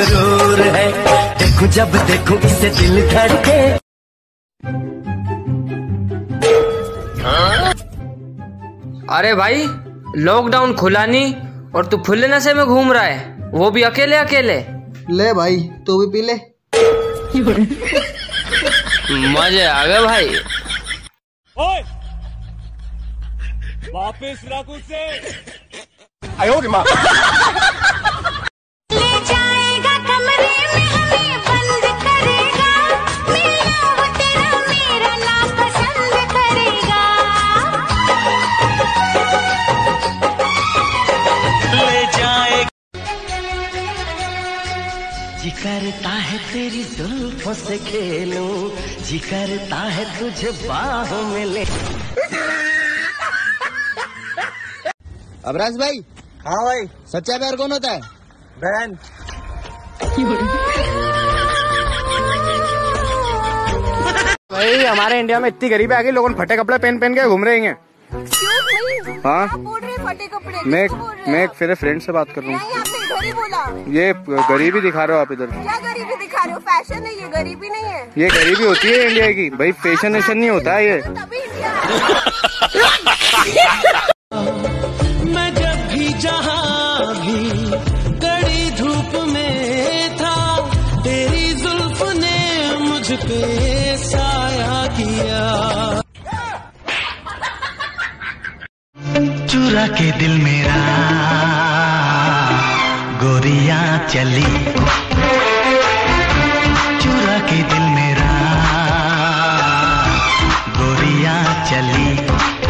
सुरूर है, देखूं जब देखूं इसे दिल धड़के। अरे भाई लॉकडाउन खुला नहीं और तू फुल्ले नशे में घूम रहा है, वो भी अकेले अकेले। ले भाई तू भी पी ले। मजे आ गए भाई। ओए वापस रख उसे। आयो रे माँ। ले जाएगा कमरे में हमें बंद करेगा, मेरा वो तेरा मेरा ना पसंद करेगा। ले जाएगा। जी करता है तेरी जुल्फों से खेलूं, जी करता है तुझे बाहों में ले। अबराज भाई। हाँ भाई। सच्चा प्यार कौन होता है? बहन। भाई हमारे इंडिया में इतनी गरीबी आ गई, लोगों फटे कपड़े पहन पहन के घूम रहे हैं। हाँ फटे कपड़े मैं फिर फ्रेंड से बात कर रहा हूँ। ये गरीबी दिखा रहे हो आप इधर। क्या गरीबी दिखा रहे हो? फैशन है ये, गरीबी नहीं है। ये गरीबी होती है इंडिया की भाई, फैशन वेशन नहीं होता है ये। मैं जब भी जहाँ भी कड़ी धूप में था, तेरी जुल्फ ने मुझ पे साया किया। चुरा के दिल मेरा गोरियां चली, चुरा के दिल मेरा गोरियां चली।